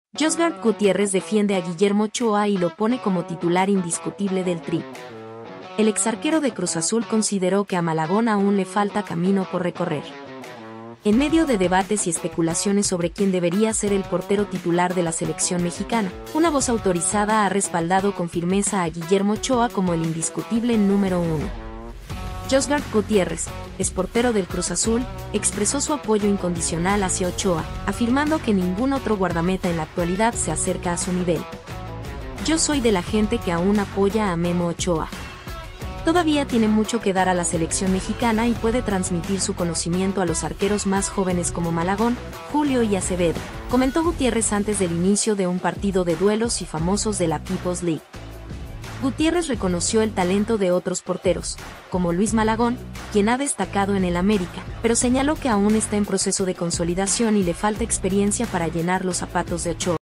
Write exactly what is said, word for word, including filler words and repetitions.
Josgard Gutiérrez defiende a Guillermo Ochoa y lo pone como titular indiscutible del Tri. El exarquero de Cruz Azul consideró que a Malagón aún le falta camino por recorrer. En medio de debates y especulaciones sobre quién debería ser el portero titular de la selección mexicana, una voz autorizada ha respaldado con firmeza a Guillermo Ochoa como el indiscutible número uno. Josgard Gutiérrez, exportero del Cruz Azul, expresó su apoyo incondicional hacia Ochoa, afirmando que ningún otro guardameta en la actualidad se acerca a su nivel. Yo soy de la gente que aún apoya a Memo Ochoa. Todavía tiene mucho que dar a la selección mexicana y puede transmitir su conocimiento a los arqueros más jóvenes como Malagón, Julio y Acevedo, comentó Gutiérrez antes del inicio de un partido de duelos y famosos de la People's League. Gutiérrez reconoció el talento de otros porteros, como Luis Malagón, quien ha destacado en el América, pero señaló que aún está en proceso de consolidación y le falta experiencia para llenar los zapatos de Ochoa.